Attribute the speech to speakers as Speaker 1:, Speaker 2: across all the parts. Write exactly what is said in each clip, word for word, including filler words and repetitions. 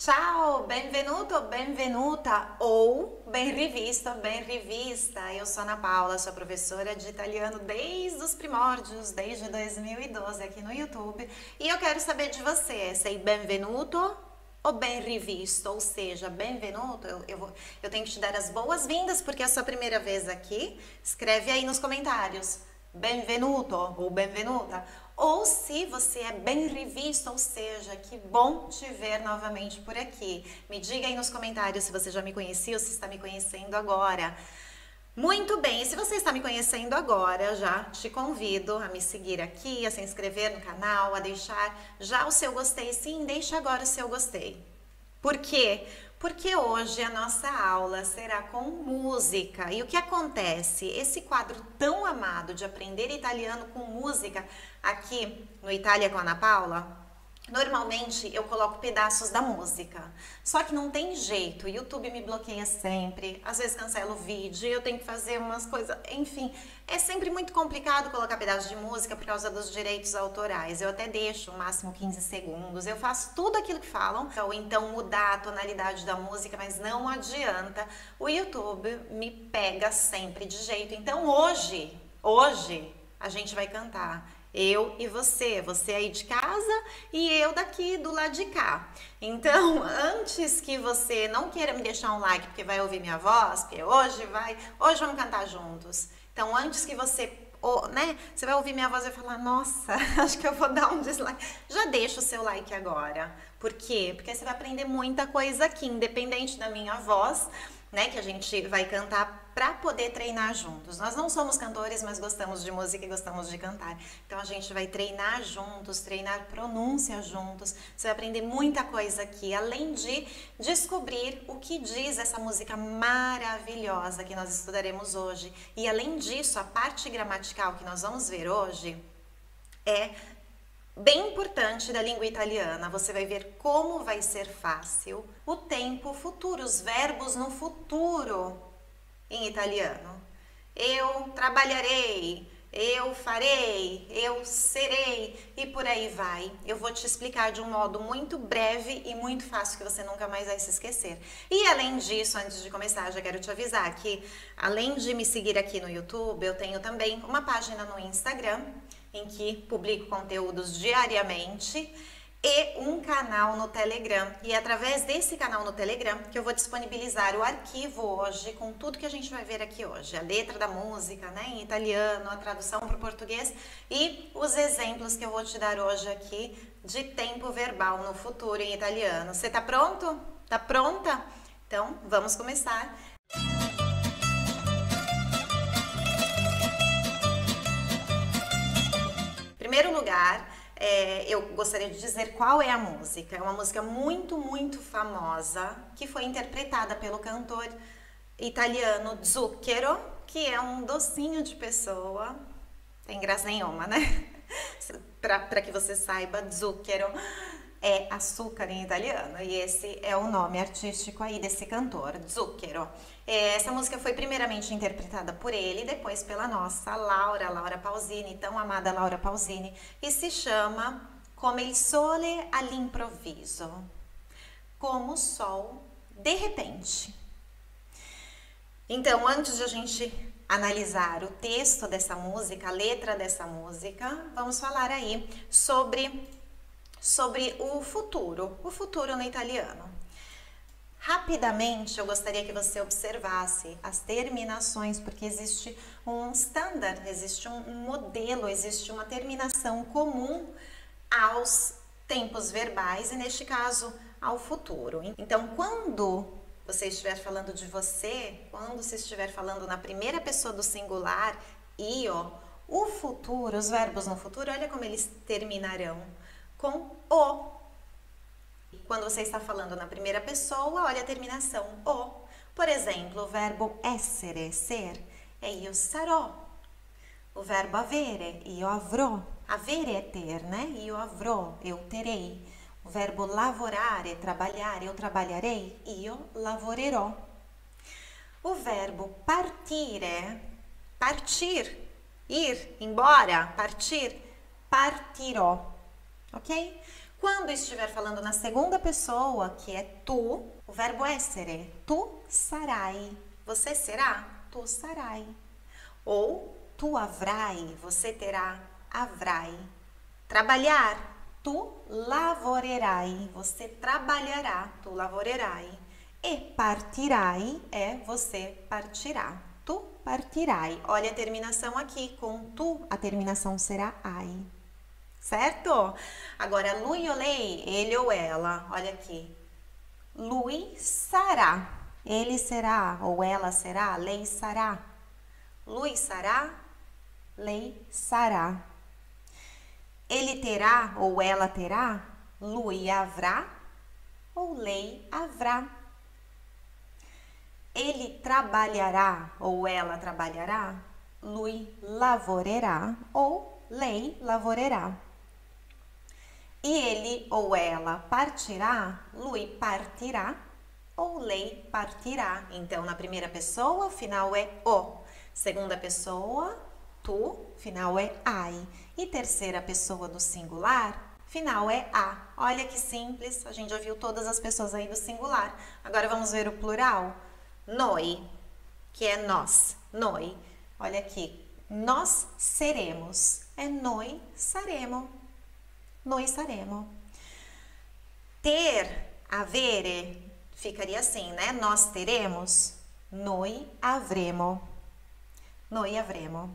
Speaker 1: Ciao, benvenuto, benvenuta ou ben rivisto, ben rivista. Eu sou Ana Paula, sou professora de italiano desde os primórdios, desde dois mil e doze aqui no YouTube. E eu quero saber de você, sei benvenuto ou ben rivisto? Ou seja, benvenuto, eu, eu, vou, eu tenho que te dar as boas-vindas porque é a sua primeira vez aqui. Escreve aí nos comentários, benvenuto ou benvenuta. Ou se você é bem revisto, ou seja, que bom te ver novamente por aqui. Me diga aí nos comentários se você já me conhecia ou se está me conhecendo agora. Muito bem, e se você está me conhecendo agora, já te convido a me seguir aqui, a se inscrever no canal, a deixar já o seu gostei. Sim, deixa agora o seu gostei. Por quê? Porque hoje a nossa aula será com música. E o que acontece? Esse quadro tão amado de aprender italiano com música aqui no Itália com a Ana Paula, normalmente eu coloco pedaços da música, só que não tem jeito, o YouTube me bloqueia sempre, às vezes cancela o vídeo, eu tenho que fazer umas coisas, enfim, é sempre muito complicado colocar pedaços de música por causa dos direitos autorais. Eu até deixo o máximo quinze segundos, eu faço tudo aquilo que falam, ou então mudar a tonalidade da música, mas não adianta, o YouTube me pega sempre de jeito. Então hoje, hoje a gente vai cantar. Eu e você, você aí de casa e eu daqui do lado de cá. Então, antes que você não queira me deixar um like porque vai ouvir minha voz, porque hoje vai, hoje vamos cantar juntos. Então, antes que você, né, você vai ouvir minha voz e vai falar, nossa, acho que eu vou dar um dislike. Já deixa o seu like agora. Por quê? Porque você vai aprender muita coisa aqui, independente da minha voz, né, que a gente vai cantar para poder treinar juntos. Nós não somos cantores, mas gostamos de música e gostamos de cantar. Então a gente vai treinar juntos, treinar pronúncia juntos. Você vai aprender muita coisa aqui, além de descobrir o que diz essa música maravilhosa que nós estudaremos hoje. E além disso, a parte gramatical que nós vamos ver hoje é bem importante da língua italiana. Você vai ver como vai ser fácil o tempo futuro, os verbos no futuro em italiano. Eu trabalharei, eu farei, eu serei e por aí vai. Eu vou te explicar de um modo muito breve e muito fácil que você nunca mais vai se esquecer. E além disso, antes de começar, já quero te avisar que além de me seguir aqui no YouTube, eu tenho também uma página no Instagram em que publico conteúdos diariamente e um canal no Telegram. E é através desse canal no Telegram que eu vou disponibilizar o arquivo hoje com tudo que a gente vai ver aqui hoje. A letra da música, né, em italiano, a tradução para o português e os exemplos que eu vou te dar hoje aqui de tempo verbal no futuro em italiano. Você tá pronto? Tá pronta? Então, vamos começar. Em primeiro lugar, É, eu gostaria de dizer qual é a música. É uma música muito, muito famosa que foi interpretada pelo cantor italiano Zucchero, que é um docinho de pessoa. Tem graça nenhuma, né? Para que você saiba, Zucchero é açúcar em italiano e esse é o nome artístico aí desse cantor, Zucchero. Essa música foi primeiramente interpretada por ele e depois pela nossa Laura, Laura Pausini, tão amada Laura Pausini, e se chama Come il sole all'improvviso, como o sol de repente. Então, antes de a gente analisar o texto dessa música, a letra dessa música, vamos falar aí sobre sobre o futuro, o futuro no italiano. Rapidamente, eu gostaria que você observasse as terminações, porque existe um standard, existe um modelo, existe uma terminação comum aos tempos verbais e, neste caso, ao futuro. Então, quando você estiver falando de você, quando você estiver falando na primeira pessoa do singular, io, o futuro, os verbos no futuro, olha como eles terminarão com o. Quando você está falando na primeira pessoa, olha a terminação o. Por exemplo, o verbo essere, ser, é io sarò. O verbo avere, io avrò. Avere é ter, né? Io avrò, eu terei. O verbo lavorare, trabalhar, eu trabalharei. Io lavorerò. O verbo partire, partir, ir, embora, partir, partirò. Ok? Quando estiver falando na segunda pessoa, que é tu, o verbo essere, tu sarai. Você será? Tu sarai. Ou tu avrai, você terá, avrai. Trabalhar, tu lavorerai, você trabalhará, tu lavorerai. E partirai é você partirá, tu partirai. Olha a terminação aqui, com tu a terminação será ai. Certo? Agora, lui ou lei, ele ou ela, olha aqui. Lui sarà, ele será, ou ela será, lei sarà. Lui sarà, lei sarà. Ele terá, ou ela terá, lui avrà, ou lei avrà. Ele trabalhará, ou ela trabalhará, lui lavorerà, ou lei lavorerà. E ele ou ela partirá, lui partirá, ou lei partirá. Então, na primeira pessoa, o final é o. Segunda pessoa, tu, final é ai. E terceira pessoa do singular, final é a. Olha que simples, a gente já viu todas as pessoas aí do singular. Agora vamos ver o plural. Noi, que é nós, noi. Olha aqui, nós seremos, é noi saremo. Noi saremo. Ter, avere, ficaria assim, né? Nós teremos, noi avremo. Noi avremo.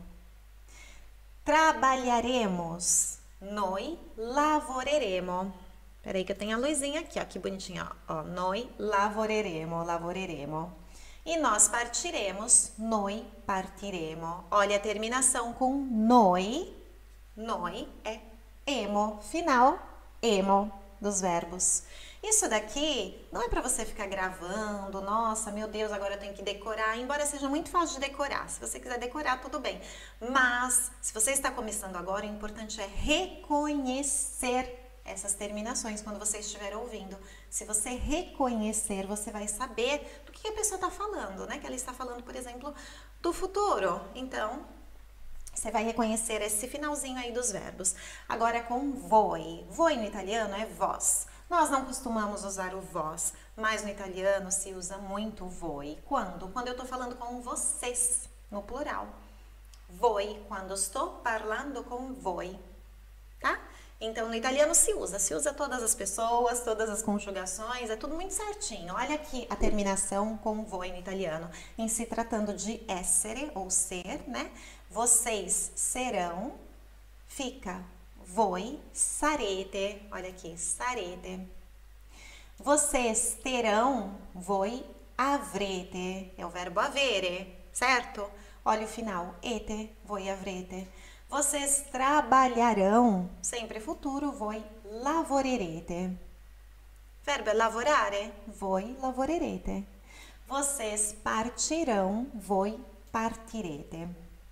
Speaker 1: Trabalharemos, noi lavoreremo. Peraí que eu tenho a luzinha aqui, ó, que bonitinha, ó. Noi lavoreremo, lavoreremo. E nós partiremos, noi partiremo. Olha a terminação com noi. Noi é emo, final, emo, dos verbos. Isso daqui não é para você ficar gravando, nossa, meu Deus, agora eu tenho que decorar, embora seja muito fácil de decorar. Se você quiser decorar, tudo bem. Mas, se você está começando agora, o importante é reconhecer essas terminações quando você estiver ouvindo. Se você reconhecer, você vai saber do que a pessoa está falando, né? Que ela está falando, por exemplo, do futuro. Então, você vai reconhecer esse finalzinho aí dos verbos. Agora com voi. Voi no italiano é vós. Nós não costumamos usar o vós, mas no italiano se usa muito o voi. Quando? Quando eu estou falando com vocês, no plural. Voi, quando estou parlando com voi, tá? Então, no italiano se usa. Se usa todas as pessoas, todas as conjugações, é tudo muito certinho. Olha aqui a terminação com voi no italiano. Em se tratando de essere, ou ser, né? Vocês serão, fica voi sarete. Olha aqui, sarete. Vocês terão, voi avrete. É o verbo avere, certo? Olha o final, ete, voi avrete. Vocês trabalharão, sempre futuro, voi lavorerete. Verbo é lavorare, voi lavorerete. Vocês partirão, voi partirete.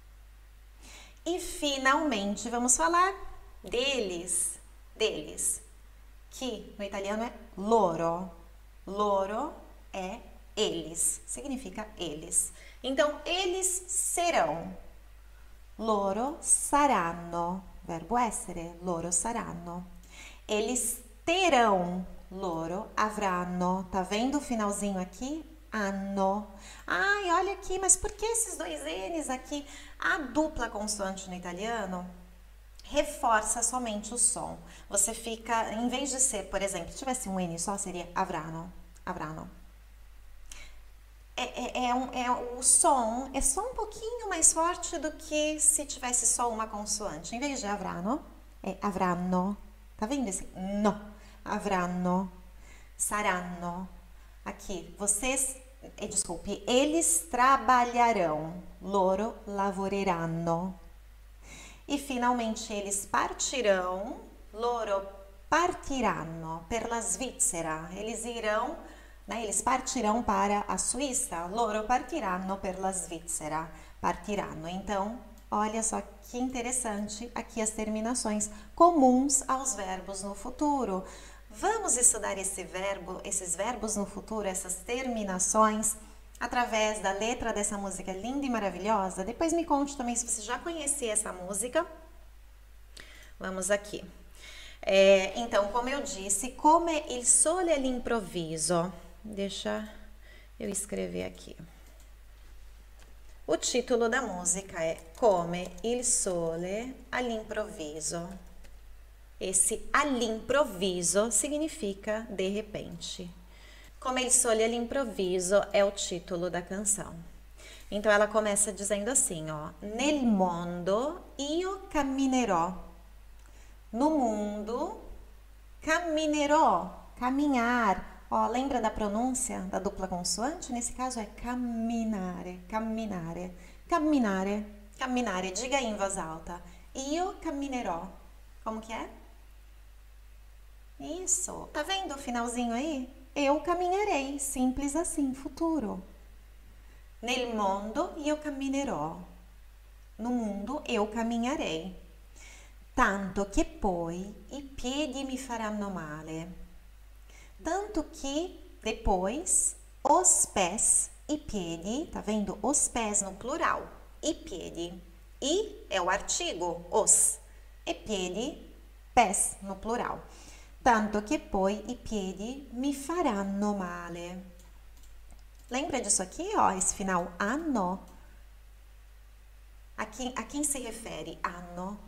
Speaker 1: E finalmente vamos falar deles, deles, que no italiano é loro. Loro é eles, significa eles. Então, eles serão. Loro saranno, verbo essere, loro saranno. Eles terão, loro avranno. Tá vendo o finalzinho aqui? Anno. Ai, olha aqui, mas por que esses dois N's aqui? A dupla consoante no italiano reforça somente o som. Você fica, em vez de ser, por exemplo, se tivesse um N só, seria avranno, avranno. É, é, é, um, é o som é só um pouquinho mais forte do que se tivesse só uma consoante. Em vez de avranno, é avranno. Tá vendo esse? No. Avranno. Saranno. Aqui, vocês, eh, desculpe, eles trabalharão. Loro lavoreranno. E finalmente eles partirão. Loro partiranno per la Svizzera. Eles irão, né, eles partirão para a Suíça. Loro partiranno per la Svizzera. Partiranno. Então, olha só que interessante aqui as terminações comuns aos verbos no futuro. Vamos estudar esse verbo, esses verbos no futuro, essas terminações, através da letra dessa música linda e maravilhosa. Depois me conte também se você já conhecia essa música. Vamos aqui. É, então, como eu disse, come il sole all'improvviso. Deixa eu escrever aqui. O título da música é Come il sole all'improvviso. Esse all'improvviso significa de repente. Come il sole all'improvviso é o título da canção. Então ela começa dizendo assim, ó: Nel mondo io camminerò. No mundo, camminerò, caminhar. Ó, lembra da pronúncia da dupla consoante? Nesse caso é camminare, camminare, camminare, camminare. Diga aí em voz alta. Io camminerò. Como que é? Isso. Tá vendo o finalzinho aí? Eu caminharei. Simples assim, futuro. Nel mondo io camminerò. No mundo eu caminharei. Tanto che poi i piedi mi faranno male. Tanto que depois os pés, i piedi, tá vendo? Os pés no plural, i piedi. I é o artigo, os. E piedi, pés no plural. Tanto che poi i piedi mi faranno male. Lembra disso aqui, ó, esse final anno? A quem, a quem se refere anno?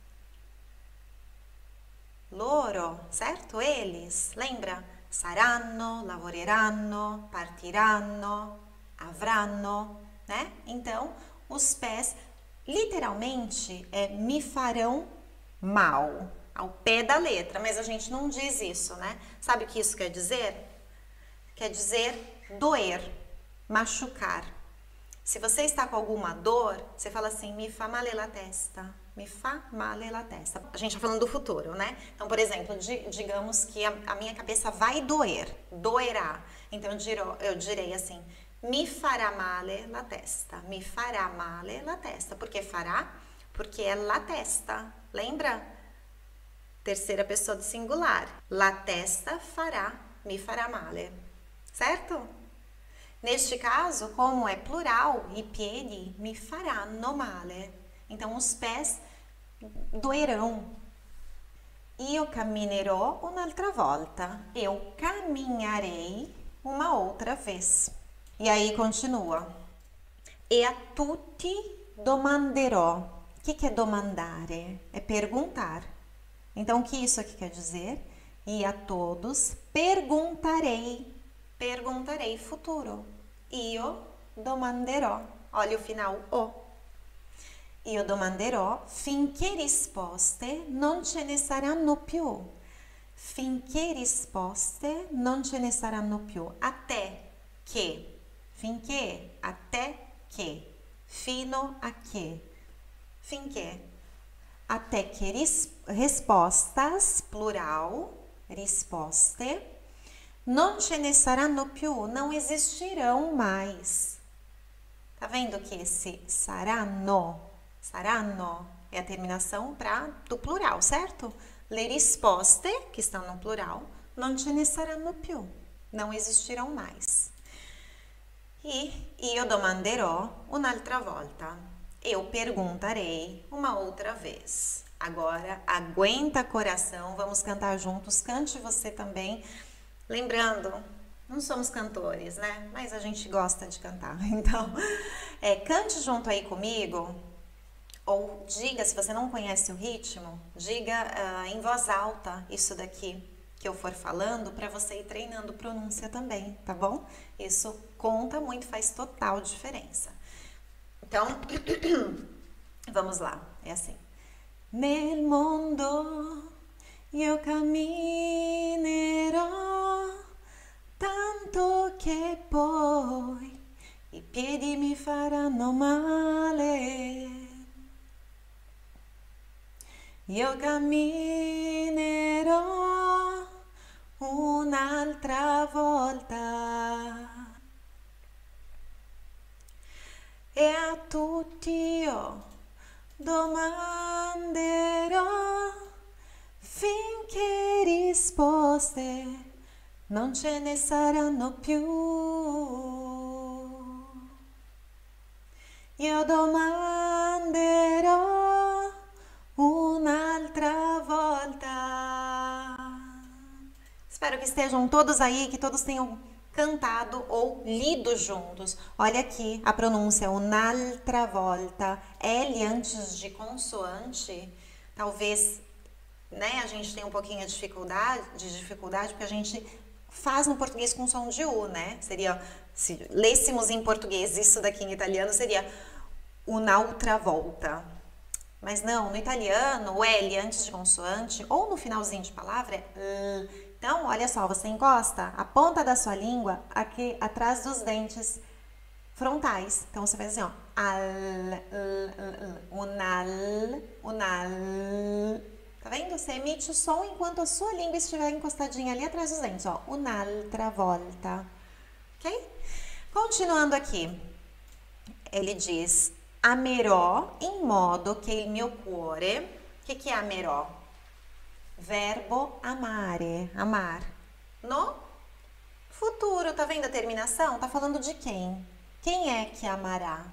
Speaker 1: Loro, certo? Eles, lembra? Saranno, lavoreranno, partiranno, avranno, né? Então, os pés, literalmente, é me farão mal, ao pé da letra, mas a gente não diz isso, né? Sabe o que isso quer dizer? Quer dizer doer, machucar. Se você está com alguma dor, você fala assim, mi fa male la testa. Me fa male la testa. A gente está falando do futuro, né? Então, por exemplo, di, digamos que a, a minha cabeça vai doer, doerá. Então, eu, dirò, eu direi assim, mi farà male la testa. Me fará male la testa. Por que fará? Porque é la testa. Lembra? Terceira pessoa do singular. La testa fará, me fará male. Certo? Neste caso, como é plural, i piedi mi faranno male. Então, os pés doerão. Io camminerò un'altra volta. Eu caminharei uma outra vez. E aí, continua. E a tutti domanderò. O que, que é domandare? É perguntar. Então, o que isso aqui quer dizer? E a todos perguntarei. Perguntarei futuro. Io domanderò. Olha o final, o. Io domanderò finché risposte non ce ne saranno più. Finché risposte non ce ne saranno più. Até que. Finché. Até que. Fino a que. Finché. Até que ris respostas, plural, risposte, non ce ne saranno più. Não existirão mais. Tá vendo que esse saranno, saranno é a terminação pra, do plural, certo? Le risposte, que estão no plural, non ce ne saranno più. Não existirão mais. E io domanderò un'altra volta. Eu perguntarei uma outra vez. Agora, aguenta coração, vamos cantar juntos. Cante você também. Lembrando, não somos cantores, né? Mas a gente gosta de cantar. Então, é, cante junto aí comigo. Ou diga, se você não conhece o ritmo, diga uh, em voz alta isso daqui que eu for falando, para você ir treinando pronúncia também, tá bom? Isso conta muito, faz total diferença. Então, vamos lá, é assim. Nel mondo io camminerò, tanto che poi i piedi mi faranno male. Io camminerò un'altra volta. E a tutti io domanderò finché risposte non ce ne saranno più. Io domanderò un'altra volta. Espero que estejam todos aí, que todos tenham cantado ou lido juntos. Olha aqui a pronúncia, un'altra volta. L antes de consoante, talvez, né, a gente tenha um pouquinho de dificuldade, de dificuldade, porque a gente faz no português com som de U, né? Seria, se lêssemos em português isso daqui em italiano, seria un'altra volta. Mas não, no italiano, o L antes de consoante, ou no finalzinho de palavra, é L. Então, olha só, você encosta a ponta da sua língua aqui atrás dos dentes frontais. Então, você faz assim, ó. Al, unal, unal. Tá vendo? Você emite o som enquanto a sua língua estiver encostadinha ali atrás dos dentes, ó. Un'altra volta. Ok? Continuando aqui. Ele diz, amerò in modo che il mio cuore... O que, que é amerò? Verbo amare, amar. No futuro, tá vendo a terminação? Tá falando de quem? Quem é que amará?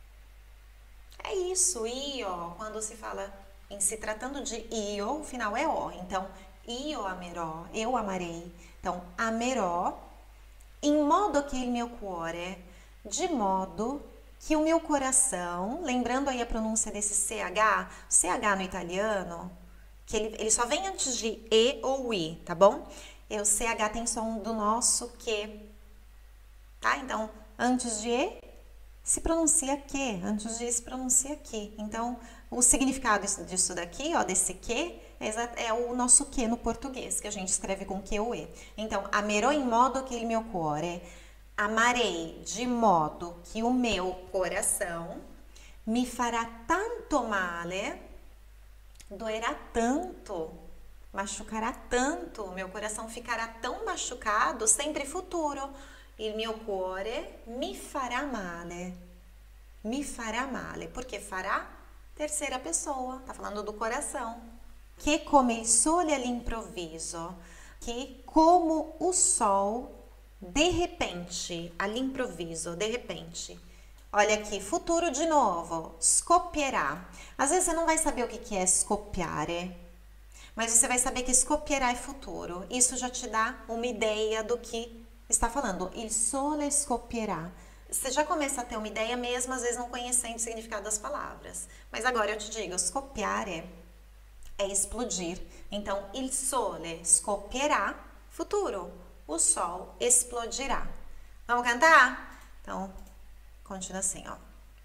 Speaker 1: É isso, io. Quando se fala em se tratando de io, o final é o. Então, io amerò, eu amarei. Então, amerò, in modo che il mio cuore, de modo que o meu coração, lembrando aí a pronúncia desse C H, C H no italiano, que ele, ele só vem antes de E ou I, tá bom? E o C H tem som do nosso que, tá? Então, antes de E, se pronuncia que, antes de E se pronuncia que. Então, o significado disso daqui, ó, desse que, é, é o nosso que no português, que a gente escreve com que ou E. Então, amerò in modo che il mio cuore, amarei de modo que o meu coração me fará tanto male, doerá tanto, machucará tanto, meu coração ficará tão machucado, sempre futuro. Il mio cuore mi farà male, mi fará male, porque fará, terceira pessoa, tá falando do coração. Que come il sole all'improvviso, que como o sol, de repente, all'improvviso, de repente. Olha aqui, futuro de novo, scoppierà. Às vezes você não vai saber o que é scoppiare, mas você vai saber que scoppierà é futuro. Isso já te dá uma ideia do que está falando. Il sole scoppierà. Você já começa a ter uma ideia mesmo, às vezes não conhecendo o significado das palavras. Mas agora eu te digo, scoppiare é explodir. Então, il sole scoppierà, futuro. O sol explodirá. Vamos cantar? Então, continua assim, ó.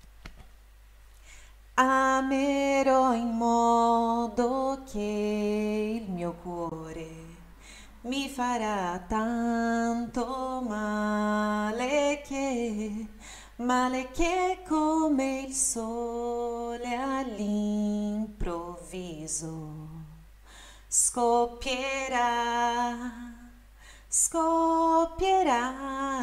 Speaker 1: Amerò in modo che il mio cuore mi farà tanto male che, male che come il sole all'improvviso scoppierà, scoppierà.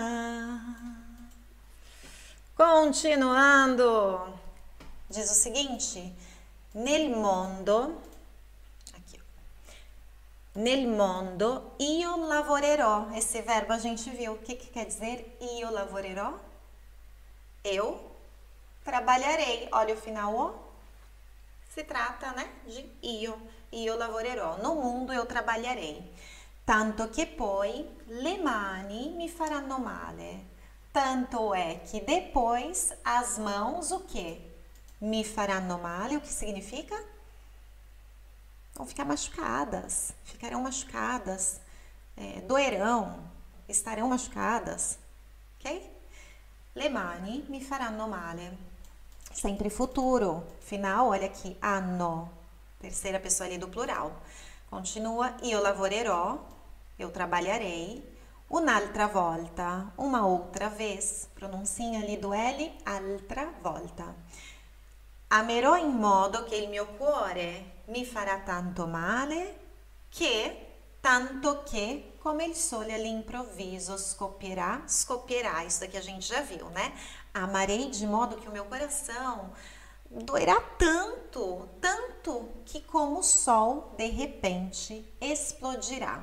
Speaker 1: Continuando, diz o seguinte, nel mondo, aqui, ó, nel mondo io lavorerò, esse verbo a gente viu, o que, que quer dizer io lavorerò? Eu trabalharei, olha o final o, se trata, né, de io, io lavorerò, no mundo eu trabalharei, tanto che poi le mani mi faranno male. Tanto é que depois as mãos, o que? Me faranno male, o que significa? Vão ficar machucadas, ficarão machucadas, é, doerão, estarão machucadas, ok? Le mani mi faranno male. Sempre futuro, final, olha aqui, hanno, terceira pessoa ali do plural. Continua, io lavorerò, eu trabalharei. Un'altra volta, uma outra vez, pronuncinha ali do L, altra volta. Amerò in modo che il mio cuore mi farà tanto male che, tanto che, come il sole all'improvviso scoppierà, scoppierà, isso daqui a gente já viu, né? Amarei de modo que o meu coração doerá tanto, tanto que como o sol, de repente, explodirá.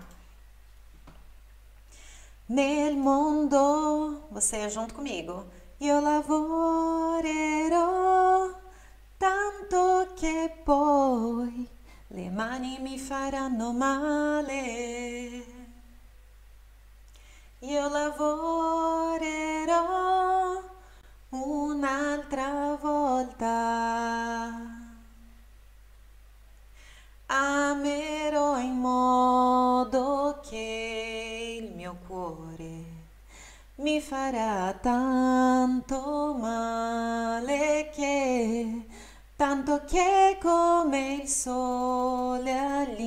Speaker 1: Nel mondo, você junto comigo. Io lavorerò tanto che poi le mani mi faranno male. io lavorerò un'altra volta. Amerò in modo che il mio cuore mi farà tanto male che, tanto che come il sole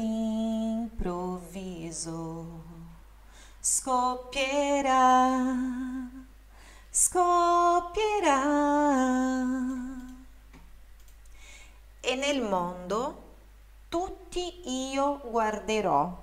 Speaker 1: all'improvviso scoppierà, scoppierà. E nel mondo tutti io guarderò.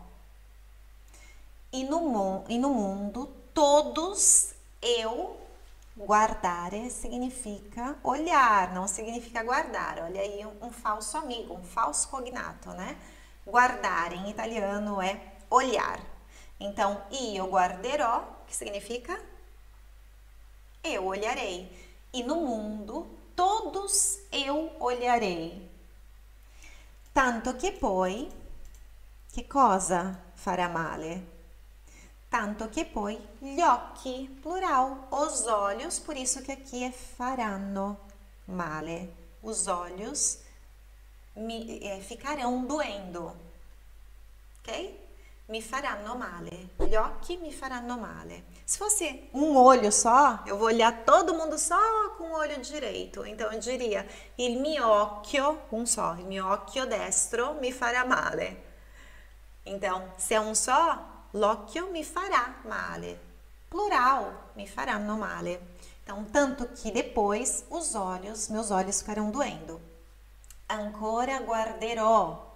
Speaker 1: In um, in um mundo, todos eu, guardare significa olhar, não significa guardar. Olha aí um, um falso amigo, um falso cognato, né? Guardare em italiano é olhar. Então, io guarderò, que significa eu olharei. E no mundo, todos eu olharei. Tanto che poi, che cosa farà male? Tanto che poi gli occhi, plural, os olhos, por isso que aqui é faranno male. Os olhos mi, eh, ficarão doendo, ok? Mi faranno male. Gli occhi mi faranno male. Se fosse um olho só, eu vou olhar todo mundo só com o olho direito. Então eu diria, il mio occhio, um só, il mio occhio destro mi farà male. Então, se é um só, l'occhio mi farà male. Plural, mi faranno male. Então, tanto que depois os olhos, meus olhos ficarão doendo. Ancora guarderò.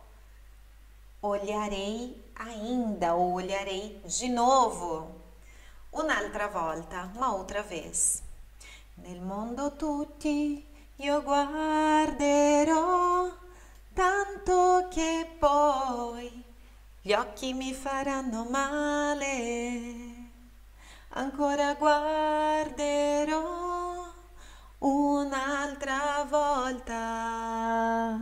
Speaker 1: Olharei ainda, ou olharei de novo. Un'altra volta, uma outra vez. Nel mondo tutti io guarderò, tanto che poi gli occhi mi faranno male. Ancora guarderò un'altra volta.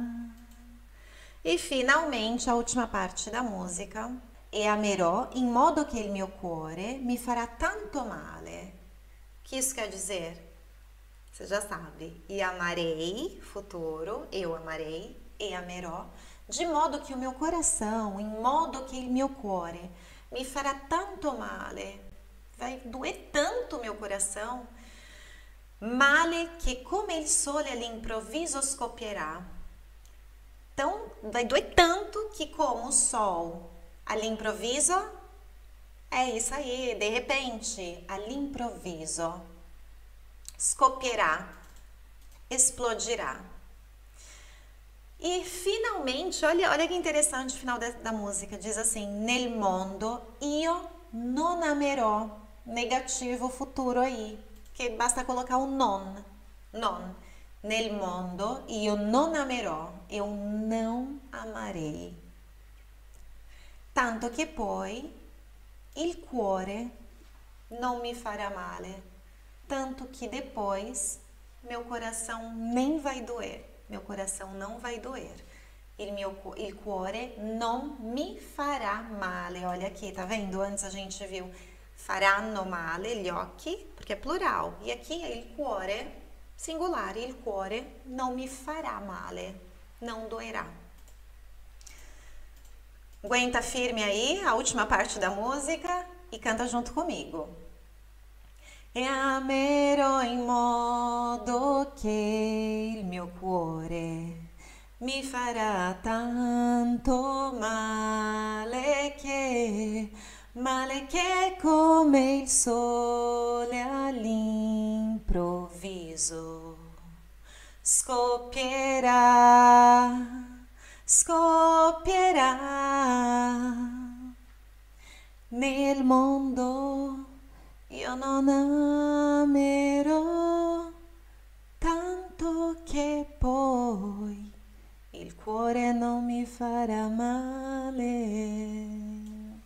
Speaker 1: E finalmente a última parte da música. E amerò in modo che il mio cuore mi farà tanto male. O que isso quer dizer? Você já sabe. E amarei, futuro, eu amarei, e amerò, de modo que o meu coração, in modo che il mio cuore, mi farà tanto male. Vai doer tanto o meu coração. Male che come il sole all'improvviso scoppierà. Então, vai doer tanto que como o sol all'improvviso, é isso aí, de repente, all'improvviso, scoppierà, explodirá. E finalmente, olha, olha que interessante o final da, da música, diz assim, nel mondo io non amerò, negativo futuro aí, que basta colocar o non, non. Nel mondo io non amerò, eu não amarei. Tanto che poi il cuore non mi farà male. Tanto que depois meu coração nem vai doer. Meu coração não vai doer. Il, mio, il cuore non mi farà male. Olha aqui, tá vendo? Antes a gente viu faranno male, gli occhi, porque é plural. E aqui é il cuore, singular. Il cuore non mi farà male. Não doerá. Aguenta firme aí a última parte da música e canta junto comigo. E amerò in modo che il mio cuore mi farà tanto male che, male che come il sole all'improvviso scoppierà. Scoppierà nel mondo io non amerò tanto che poi il cuore non mi farà male.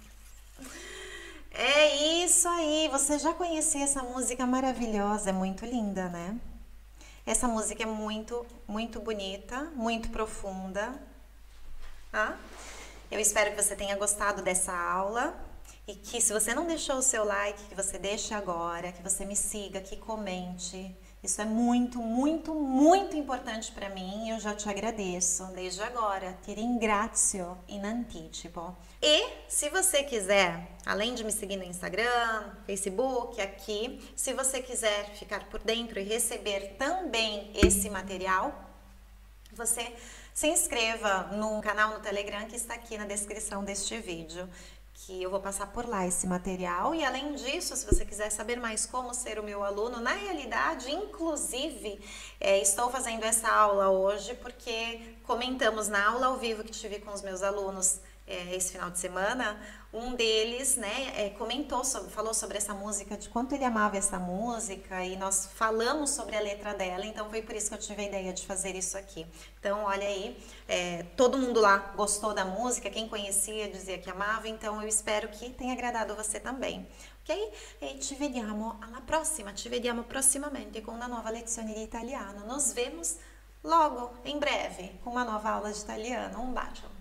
Speaker 1: É isso aí, você já conhecia essa música maravilhosa, é muito linda, né? Essa música é muito, muito bonita, muito profunda. Ah, eu espero que você tenha gostado dessa aula e que se você não deixou o seu like, que você deixe agora, que você me siga, que comente. Isso é muito, muito, muito importante para mim e eu já te agradeço desde agora. Ti ringrazio in anticipo. E se você quiser, além de me seguir no Instagram, Facebook, aqui, se você quiser ficar por dentro e receber também esse material, você se inscreva no canal no Telegram que está aqui na descrição deste vídeo, que eu vou passar por lá esse material. E além disso, se você quiser saber mais como ser o meu aluno, na realidade, inclusive, é, estou fazendo essa aula hoje porque comentamos na aula ao vivo que tive com os meus alunos é, esse final de semana. Um deles, né, é, comentou sobre, falou sobre essa música, de quanto ele amava essa música, e nós falamos sobre a letra dela, então foi por isso que eu tive a ideia de fazer isso aqui. Então, olha aí, é, todo mundo lá gostou da música, quem conhecia dizia que amava, então eu espero que tenha agradado você também, ok? E ci vediamo alla prossima, ci vediamo prossimamente com uma nova lezione di italiano. Nos vemos logo, em breve, com uma nova aula de italiano. Um bacio!